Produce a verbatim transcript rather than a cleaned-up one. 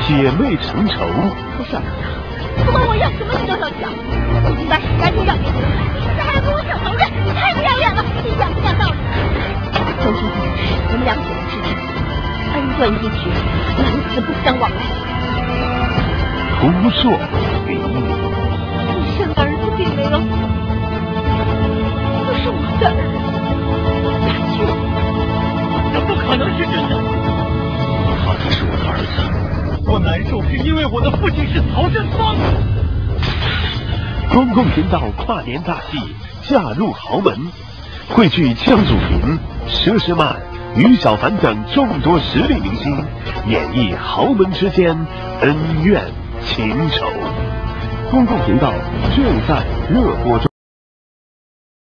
姐妹成仇。 不是要让他，不管我要什么你都要讲。已经把史家就让给你了，你还要跟我抢仇人，你太不要脸了！你讲不讲道理？周兄弟之事，我们两姐妹之间恩断义绝，老死不相往来。 扑朔迷离。 你生的儿子并没有死，不是我的。大舅， 这不可能是真的。他才是我的儿子，我难受是因为我的父亲是曹振芳。 公共频道跨年大戏《嫁入豪门》，汇聚江祖名、佘诗曼、于小凡等众多实力明星，演绎豪门之间恩怨情仇。公共频道正在热播中。